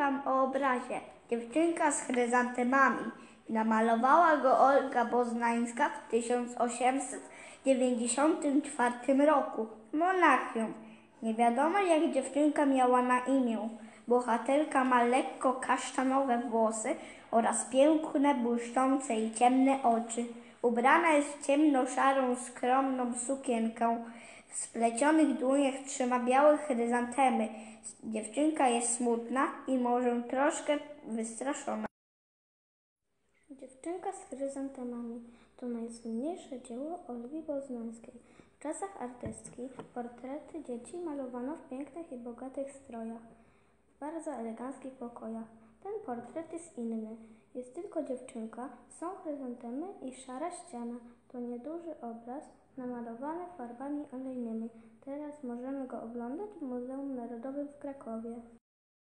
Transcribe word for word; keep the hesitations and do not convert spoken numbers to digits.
Wam o obrazie Dziewczynka z chryzantemami. Namalowała go Olga Boznańska w tysiąc osiemset dziewięćdziesiątym czwartym roku w Monachium. Nie wiadomo, jak dziewczynka miała na imię. Bohaterka ma lekko kasztanowe włosy oraz piękne, błyszczące i ciemne oczy. Ubrana jest w ciemnoszarą, skromną sukienkę. W splecionych dłoniach trzyma białe chryzantemy. Dziewczynka jest smutna i może troszkę wystraszona. Dziewczynka z chryzantemami to najsłynniejsze dzieło Olgi Boznańskiej. W czasach artystkich portrety dzieci malowano w pięknych i bogatych strojach, w bardzo eleganckich pokojach. Ten portret jest inny. Jest tylko dziewczynka, są chryzantemy i szara ściana. To nieduży obraz namalowany farbami olejnymi. Teraz możemy go oglądać w Muzeum Narodowym w Krakowie.